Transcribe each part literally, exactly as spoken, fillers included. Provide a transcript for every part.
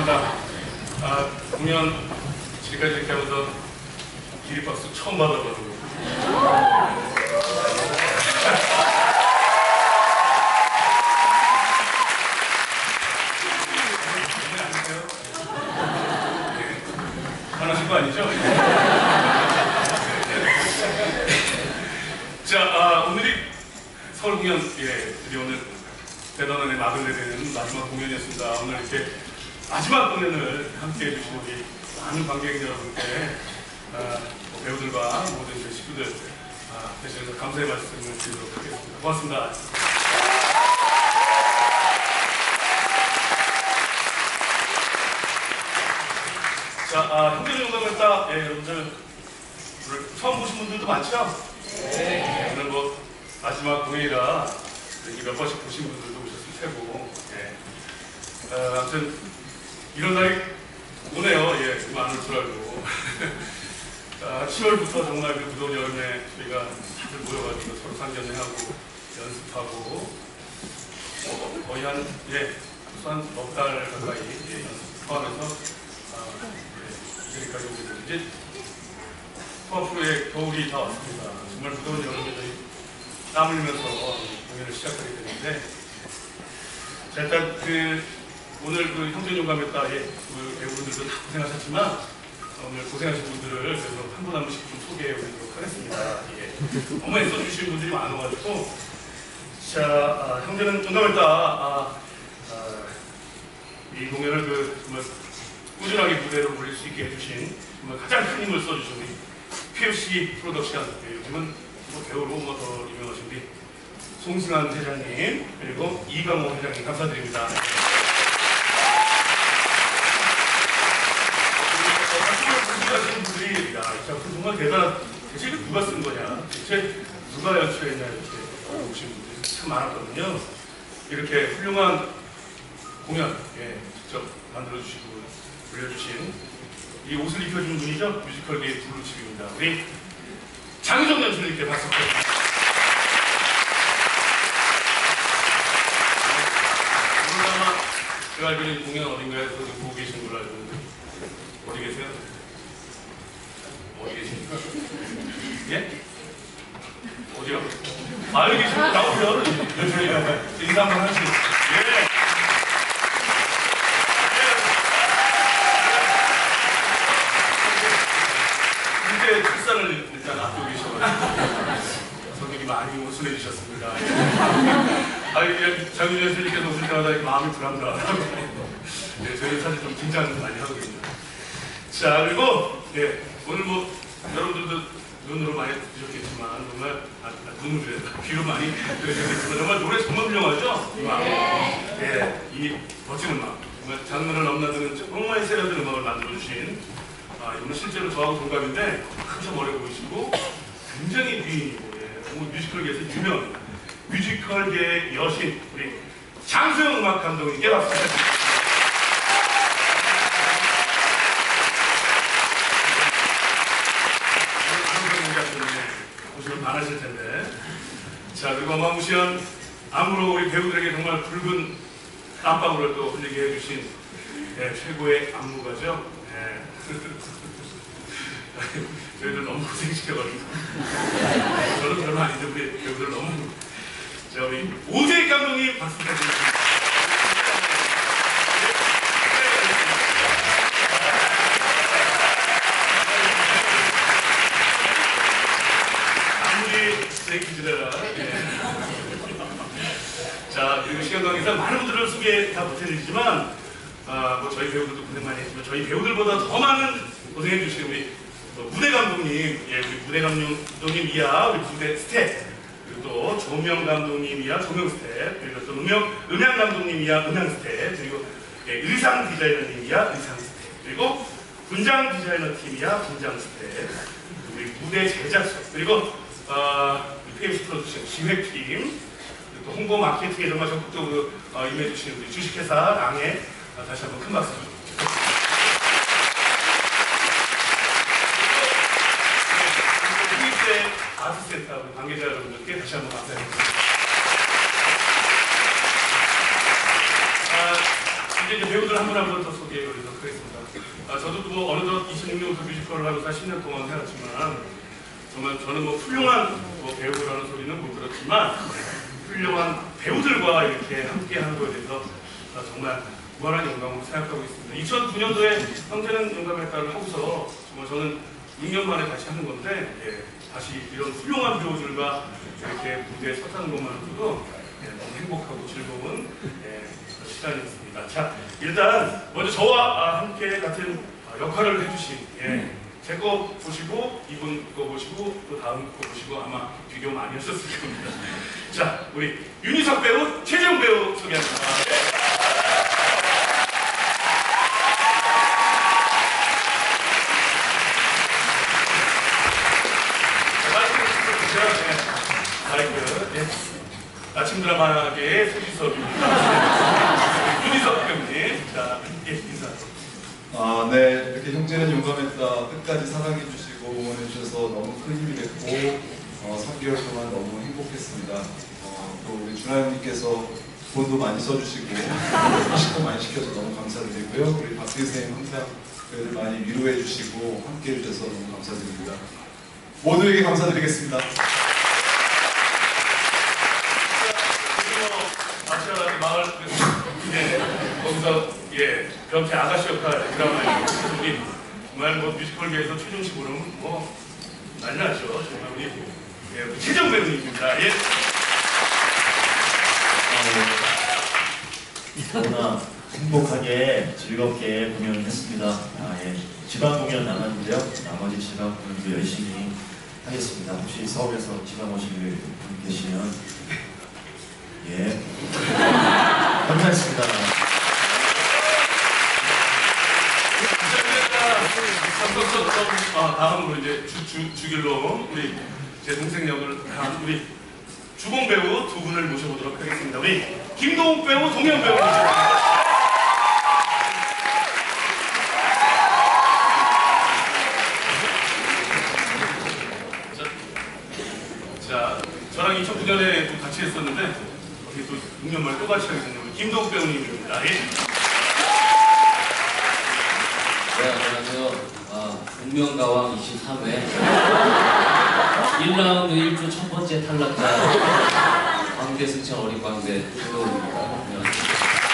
감사합니다. 아, 공연 지금까지 이렇게 하면서 기립박수 처음 받아보고. 화나신 거 아니죠? 자, 아, 오늘이 서울 공연, 예, 드디어 오늘 대단원의 막을 내리는 마지막 공연이었습니다. 오늘 이렇게 마지막 공연을 함께 해주신 우리 많은 관객 여러분께 아, 뭐 배우들과 모든 그 식구들 아, 대신해서 감사의 말씀을 드리도록 하겠습니다. 고맙습니다. 자, 아, 형제전공했다. 예, 여러분들 오늘 처음 보신 분들도 많죠? 네. 오늘 뭐 마지막 공연이라 이렇게 몇 번씩 보신 분들도 오셨을 테고, 예. 어, 아무튼 이런 날이 오네요. 예, 그거 안 올 줄 알고. 아, 시월부터 정말 그 무더운 여름에 저희가 다들 모여가지고 서로 상견례하고 연습하고 어, 거의 한 예, 한 넉 달 가까이 예, 연습 포함해서 아, 예, 여기까지 오게 됐는데 이제 앞으로의 겨울이 다 왔습니다. 정말 무더운 여름에 저희 땀 흘리면서 공연을 시작하게 됐는데 자, 일단 그 오늘 그 형제용감했다 예, 그 배우분들도 다 고생하셨지만 오늘 고생하신 분들을 그래서 한 분 한 분씩 좀 소개해 드리도록 하겠습니다. 예. 너무 애써주신 분들이 많아가지고 자, 아, 형제는 용감했다 아, 아, 이 공연을 그 정말 꾸준하게 무대로 올릴 수 있게 해주신 정말 가장 큰 힘을 써주신 우리 피에프씨 프로덕션 예, 요즘은 뭐 배우로 뭐 더 유명하신 우리 송승환 회장님 그리고 이강호 회장님 감사드립니다. 하시는 분들이 야, 이 작품 정말 대단한 대체 누가 쓴 거냐 대체 누가 연출했냐 이렇게 오신 분들이 참 많았거든요. 이렇게 훌륭한 공연 예, 직접 만들어주시고 올려주신 이 옷을 입혀준 분이죠. 뮤지컬계의 블루칩입니다. 우리 장유정 연출님께 박수 부탁드립니다. 오늘 아마 제가 알기로는 공연 어딘가에서 보고 계신 걸로 알고 있는데 어디 계세요? 어디 계십니까? 예? 어디요? 아, 여기 계시면 나오세요. 인사 한번 하시죠. 예. 이제 출산을 일단 앞두고 계셔가지고 성격이 많이 우순해지셨습니다. 아, 장윤현 선생님께서 오실 때마다 마음이 불안하다고. 네, 저희 사실 좀 긴장 많이 하거든요. 자, 그리고 네, 오늘 뭐 여러분들도 눈으로 많이 들으셨겠지만 정말 아, 아, 눈으로 귀로 많이 들으셨겠지만 정말 노래 정말 훌륭하죠? 이 마음, 네, 이 멋진 음악, 정말 장르를 넘나드는 정말 세련된 음악을 만들어주신 아, 이분은 실제로 저하고 동갑인데 한참 어려 보이시고 굉장히 미인이고 예, 뮤지컬계에서 유명 뮤지컬계의 여신 우리 장소영 음악 감독님께 박수 부탁드립니다. 많으실 텐데. 자, 그리고 어마무시한 암으로 우리 배우들에게 정말 붉은 땀방울을 또 흘리게 해주신 네, 최고의 안무가죠. 네. 저희들 너무 고생시켜가지고. 저는 별로 아닌데 우리 배우들 너무. 자, 우리 오재익 감독님 박수 부탁드립니다. 자, 그리고 시간 관계상 많은 분들을 소개 다 못해드리지만 아, 뭐 저희 배우들도 고생 많이 했지만 저희 배우들보다 더 많은 고생해주신 우리 무대 감독님, 예, 우리 무대 감독님 이야 우리 무대 스텝, 그리고 또 조명 감독님 이야 조명 스텝, 그리고 또 음영, 음향 감독님 이야 음향 스텝, 그리고 예, 의상 디자이너님 이야 의상 스텝, 그리고 분장 디자이너 팀이야 분장 스텝, 우리 무대 제작소, 그리고 어, 피에프씨 프로덕션 기획팀, 또 홍보 마케팅에 정말 적극적으로 어, 임해주시는 우리 주식회사 랑에 어, 다시 한번 큰 박수 부탁드립니다. 네, 아트센터 우리 관계자 여러분들께 다시 한번 감사드립니다. 아, 이제, 이제 배우들 한 분 한 분 더 소개해드리도록 하겠습니다. 아, 저도 뭐 어느덧 이천육 년부터 뮤지컬을 하면서 십 년 동안 해왔지만 정말 저는 뭐 훌륭한 뭐 배우라는 소리는 못 들었지만 훌륭한 배우들과 이렇게 함께 하는 거에 대해서 아, 정말 무한한 영광으로 생각하고 있습니다. 이천구 년도에 형제는 용감했다를 하고서 정말 저는 육 년 만에 다시 하는 건데 예, 다시 이런 훌륭한 배우들과 이렇게 무대에 섰다는 것만으로도 예, 너무 행복하고 즐거운 예, 시간이었습니다. 자, 일단 먼저 저와 아, 함께 같은 아, 역할을 해주신 예, 제 거 보시고 이분 거 보시고 또 다음 거 보시고 아마 비교 많이 하셨을 겁니다. 자, 우리 윤희석 배우, 최재형 배우 소개합니다. 네. 아침 드라마계의 소지섭입니다. 윤희석 배우님, 자, 예, 인사. 아, 네. 이렇게 형제는 용감했다 끝까지 사랑해주시고 응원해주셔서 너무 큰 힘이 됐고 어, 삼 개월 동안 너무 행복했습니다. 어, 또 우리 준하 형님께서 돈도 많이 써주시고 소식도 많이 시켜서 너무 감사드리고요. 우리 박 선생님 항상 저희를 많이 위로해주시고 함께 해주셔서 너무 감사드립니다. 모두에게 감사드리겠습니다. 아시아라는 마을 예, 거기서 예, 변태 아가씨 역할 드라마에 우리 정말 뭐 뮤지컬계에서 최종식으로는 뭐 난리 났죠. 정말 우리 예, 우리 최정 배우님입니다. 예. 너무나 행복하게 즐겁게 공연을 했습니다. 아, 예. 지방 공연 나갔는데요. 나머지 지방 공연도 열심히 하겠습니다. 혹시 서울에서 지방 오실 분 계시면 예. 감사했습니다. 아, 다음으로 이제 주, 주, 주길로 우리 제 동생 역을 한 우리 주공 배우 두 분을 모셔보도록 하겠습니다. 우리 김동욱 배우, 동현 배우 모셔보겠습니다. 자, 저랑 이천구 년에 또 같이 했었는데 어떻게 또 육 년 만에 또 같이 하게 됐네요. 김동욱 배우님입니다. 예. 네, 안녕하세요. 아, 운명가왕 이십삼 회 일 라운드 일 주 첫 번째 탈락자 광대 승천 어린 광대 김동욱입니다. 안녕하세요.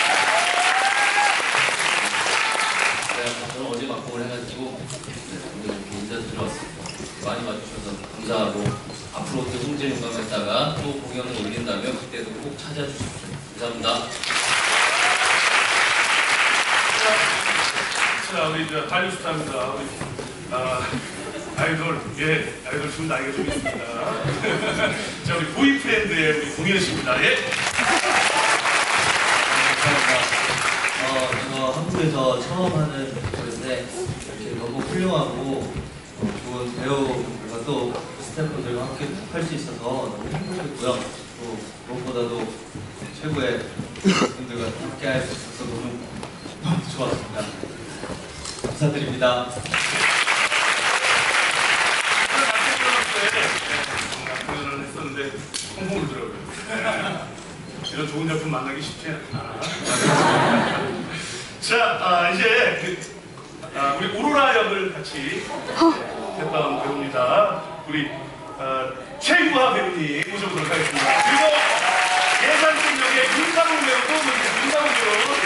네, 저는 어제 막공을 해가지고 네, 오늘 이렇게 인사드리러 왔습니다. 많이 와주셔서 감사하고 앞으로도 형제 용감했다가 또 공연을 올린다면 그때도 꼭 찾아주십시오. 감사합니다. 자, 우리 이제 한류 스타입니다. 우리 아, 아이돌, 예, 아이돌 좀 나이가 좀 있습니다. 자, 우리 보이프렌드의 우리 동현 씨입니다. 예. 감사합니다. 어, 저 한국에서 처음 하는 뮤지컬인데 이렇게 너무 훌륭하고 어, 좋은 배우들과 또 스태프들과 함께 할 수 있어서 너무 행복했고요. 또 무엇보다도 최고의 분들과 함께 할 수 있어서 너무 너무 좋았습니다. 감사드립니다. 공연을 했었는데 홍보를 들어요. 이런 좋은 작품 만나기 쉽지 않아. 자, 아, 이제 그, 아, 우리 오로라 역을 같이 했던 배우입니다. 우리 아, 최유화 배우님 모셔보도록 하겠습니다. 그리고 예산팀 역의 윤상훈 배우도 모십니다. 윤상훈 배우.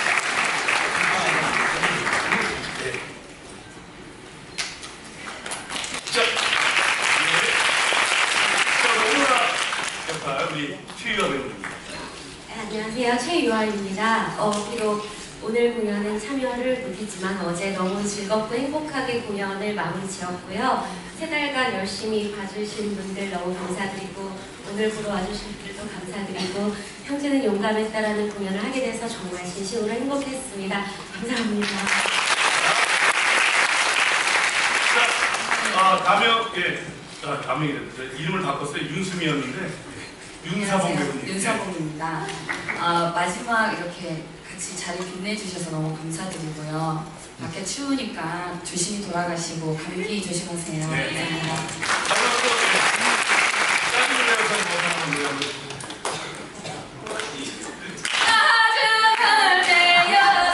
네. 자, 우리 최유화 배우입니다. 네, 안녕하세요. 최유화입니다. 어, 비록 오늘 공연은 참여를 못했지만 어제 너무 즐겁고 행복하게 공연을 마무리 지었고요. 세 달간 열심히 봐주신 분들 너무 감사드리고 오늘 보러 와주신 분들도 감사드리고 형제는 용감했다라는 공연을 하게 돼서 정말 진심으로 행복했습니다. 감사합니다. 자, 아, 다명, 예, 아, 다명이 됐는데 이름을 바꿨어요. 윤수미였는데 윤사봉 배우님. 윤사봉입니다. 아, 마지막 이렇게 같이 자리 빛내주셔서 너무 감사드리고요. 밖에 추우니까 조심히 돌아가시고 감기 조심하세요. 네. 감사합니다. 다음으로 또 짜증을 내서 뭐 하는 거예요? 아주 그대여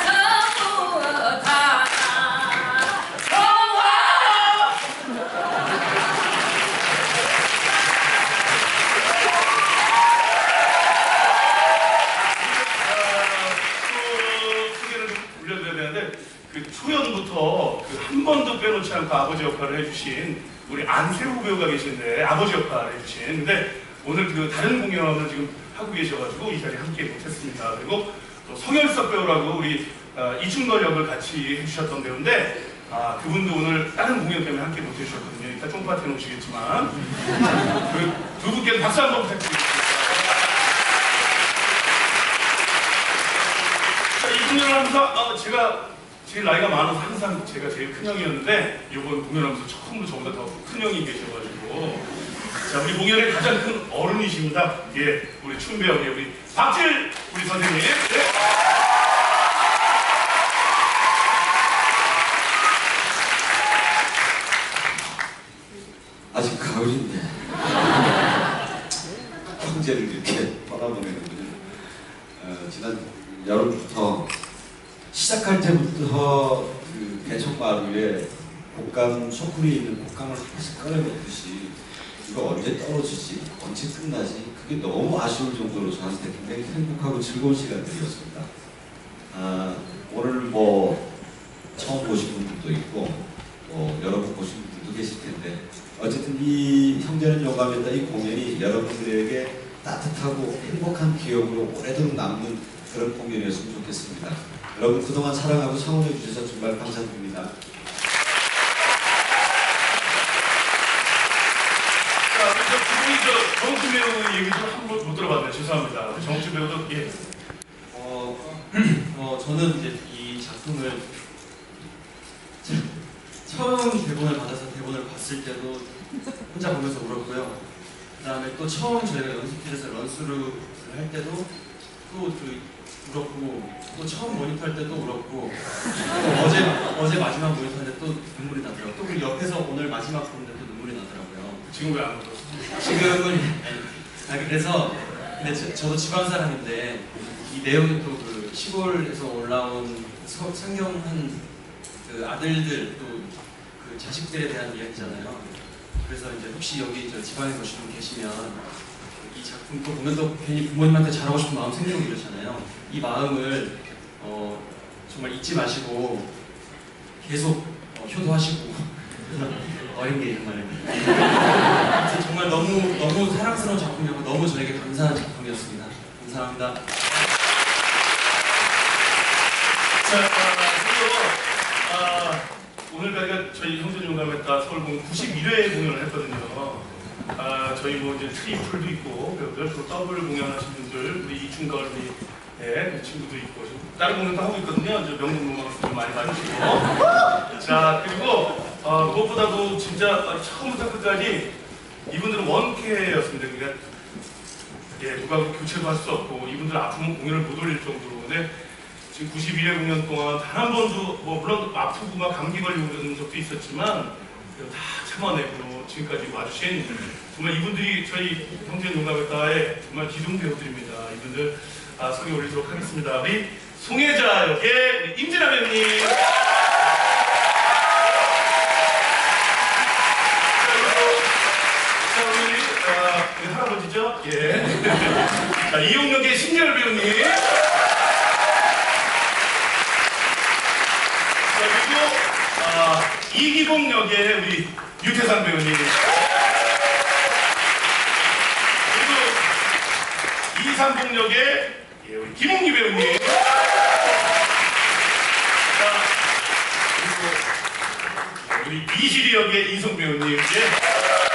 하는데 그 초연부터 그 한 번도 빼놓지 않고 아버지 역할을 해주신 우리 안세우 배우가 계신데 아버지 역할을 해주신 근데 오늘 그 다른 공연을 지금 하고 계셔가지고 이 자리에 함께 못했습니다. 그리고 또 성현석 배우라고 우리 어, 이충걸 역을 같이 해주셨던 배우인데 아 그분도 오늘 다른 공연 때문에 함께 못해주셨거든요. 이따 쫑파트 해놓으시겠지만 그 두 분께 박수 한번 부탁드리겠습니다. 자, 이 공연을 하면서 어, 제가 제일 나이가 많아서 항상 제가 제일 큰 형이었는데 이번 공연하면서 처음으로 저보다 더 큰 형이 계셔가지고 자 우리 공연의 가장 큰 어른이십니다. 예, 우리 춤배우의 우리 박질 우리 선생님. 네. 아직 가을인데 형제를 이렇게 떠나보내는군요. 어, 지난 여름부터 시작할 때부터 그 개천마루에 곶감 소쿠리에 있는 곶감을 하나씩 꺼내놓듯이 이거 언제 떨어지지? 언제 끝나지? 그게 너무 아쉬울 정도로 저한테 굉장히 행복하고 즐거운 시간들이었습니다. 아, 오늘 뭐 처음 보신 분들도 있고 뭐 여러 번 보신 분들도 계실 텐데 어쨌든 이 형제는 용감했다 이 공연이 여러분들에게 따뜻하고 행복한 기억으로 오래도록 남는 그런 공연이었으면 좋겠습니다. 여러분 그동안 사랑하고 성원해 주셔서 정말 감사드립니다. 자, 우리 저 정치 배우 얘기 좀 한 번 못 들어봤네요. 죄송합니다. 우리 정치 배우도 예. 어, 어, 저는 이제 이 작품을 처음 대본을 받아서 대본을 봤을 때도 혼자 보면서 울었고요. 그 다음에 또 처음 저희가 연습실에서 런스루를 할 때도 또 울었고, 또 처음 모니터 할 때도 울었고, 또 어제 어제 마지막 모니터 할 때 또 눈물이 나더라고요. 또 우리 옆에서 오늘 마지막 보는데 또 눈물이 나더라고요. 지금 왜 안 울었어? 지금은 아 그래서 근데 저, 저도 지방 사람인데 이 내용이 또 그 시골에서 올라온 서, 상경한 그 아들들 또 그 자식들에 대한 이야기잖아요. 그래서 이제 혹시 여기 저 지방에 오신 분 계시면 이 작품 또 보면 또 괜히 부모님한테 잘하고 싶은 마음 생기고 이러잖아요. 이 마음을 어, 정말 잊지 마시고 계속 어, 효도하시고 어린 게 정말 정말 너무 너무 사랑스러운 작품이었고 너무 저에게 감사한 작품이었습니다. 감사합니다. 자, 그리고 아, 오늘까지가 저희 형제용감했다 서울공연 구십일 회 공연을 했거든요. 아, 저희 뭐 이제 트리플도 있고 배우들 또 더블 공연하신 분들 우리 이충걸 우리 네, 그 친구도 있고 다른 공연도 하고 있거든요. 저 명동문화관도 좀 많이 봐주시고 자 그리고 어, 무엇보다도 진짜 처음부터 끝까지 이분들은 원캐였습니다. 그러니까 예, 누가 교체도 할 수 없고 이분들 아프면 공연을 못 올릴 정도로 근데 지금 구십일 회 공연 동안 단 한 번도 뭐 물론 아프고 막 감기 걸리고 그런 적도 있었지만 다 참아내고 지금까지 와주신 정말 이분들이 저희 형제용감했다의 정말 기둥 배우들입니다. 이분들 아, 소개 올리도록 하겠습니다. 우리 송혜자 역의 우리 임진아 배우님. 자, 우리, 아, 우리 할아버지죠? 예. 자, 이용역의 신열 배우님. 자, 그리고 아, 이기봉 역의 우리 유태상 배우님. 그리고 이상봉 역의 예, 우리 김홍기 배우님. 자, 그리고 우리 이시리 역의 이성 배우님. 예.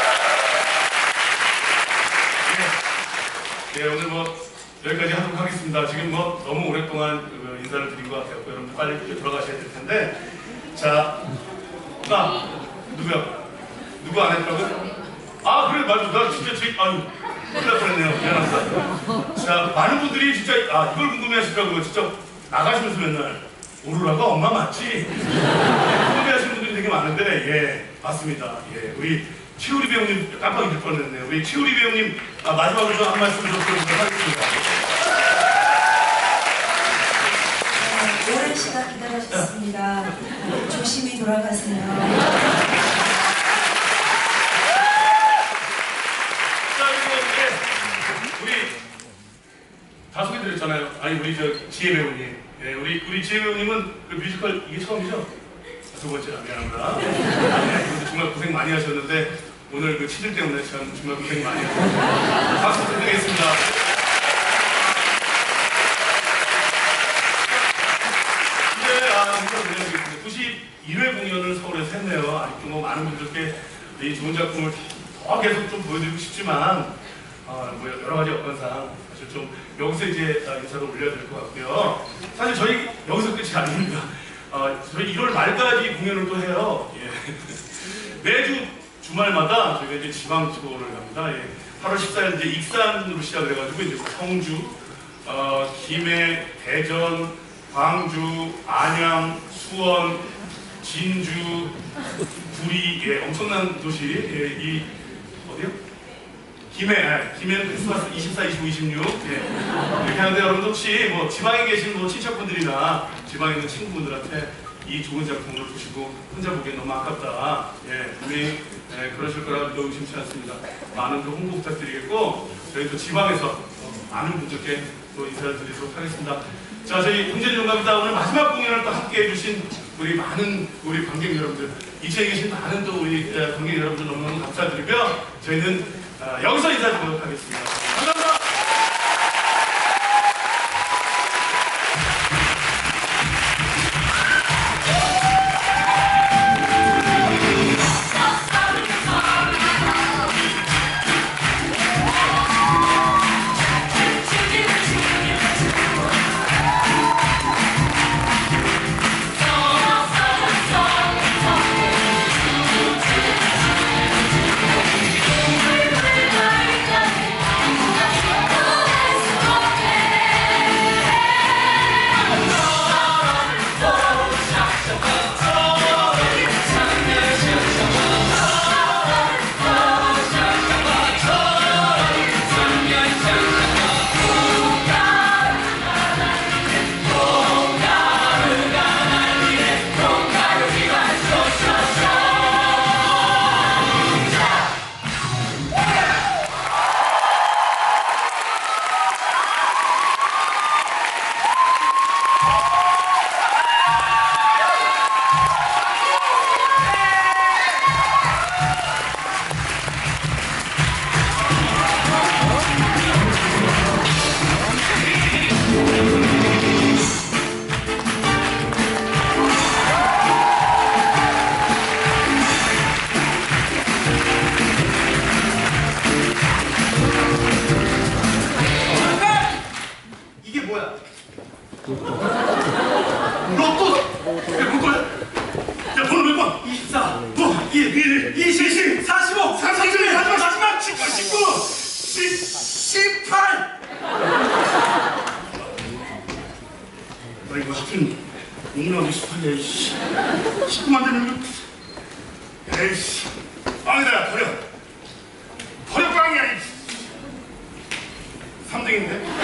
네, 오늘 뭐 여기까지 하도록 하겠습니다. 지금 뭐 너무 오랫동안 그 인사를 드린 것 같아요. 여러분 빨리 들어가셔야 될 텐데. 자, 나 누구야? 누구 안 했다고? 아 그래 맞아. 나 진짜 제 아유 큰일 날 뻔했네요. 미안합니다. 자, 많은 분들이 진짜 아 이걸 궁금해하시더라고요. 진짜 나가시면서 맨날 오로라가 엄마 맞지? 궁금해하시는 분들이 되게 많은데 예 맞습니다. 예 우리 최우리 배우님 깜빡이 될 뻔했네요. 우리 최우리 배우님 아, 마지막으로 좀 한 말씀 좀 드리도록 하겠습니다. 네, 오랜 시간 기다려주셨습니다. 조심히 돌아가세요. 자, 그리고 이제 우리 다 소개드렸잖아요. 아니 우리 저 지혜 배우님, 네, 우리 우리 지혜 배우님은 그 뮤지컬 이게 처음이죠? 두 번째라 미안합니다. 네, 이것도 정말 고생 많이 하셨는데 오늘 그 치질 때문에 참 정말 고생 많이 하셨습니다. 박수 부탁드리겠습니다. 이제 아, 구십일 회 공연을 서울에서 했네요. 아직도 뭐 많은 분들께 이 좋은 작품을 더 계속 좀 보여드리고 싶지만 어, 뭐 여러 가지 여건상 사실 좀 여기서 이제 인사를 올려야 될 것 같고요. 사실 저희 여기서 끝이 아닙니다. 어, 저희 일월 말까지 공연을 또 해요. 예. 매주 주말마다 저희가 이제 지방 투어를 합니다. 예. 팔월 십사일 이제 익산으로 시작을 해가지고 이제 성주, 어, 김해, 대전, 광주, 안양, 수원, 진주, 구리, 예, 엄청난 도시, 예, 이 어디요? 김해, 예, 김해는 크리스마스 이십사, 이십오, 이십육 예. 이렇게 하는데 여러분들 혹시 뭐 지방에 계신 뭐 친척분들이나 지방에 있는 친구분들한테 이 좋은 작품을 보시고 혼자 보기엔 너무 아깝다. 예, 분명히 예, 그러실 거라 믿어 의심치 않습니다. 많은 그 홍보 부탁드리겠고 저희 또 지방에서 많은 분들께 또 인사를 드리도록 하겠습니다. 자, 저희 형제는 용감이다 오늘 마지막 공연을 또 함께 해주신 우리 많은 우리 관객 여러분들, 이체에 계신 많은 또 우리 관객 여러분들 너무너무 감사드리고요. 저희는 어, 여기서 인사드리도록 하겠습니다. 감사합니다. 삼 등인데?